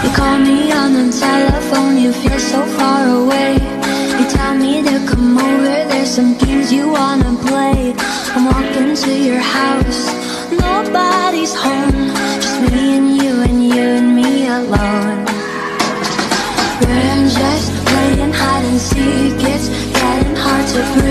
You call me on the telephone, you feel so far away. You tell me to come over, there's some games you wanna play. I'm walking to your house, nobody's home, just me and you and me alone. We're just playing hide and seek, it's getting hard to breathe.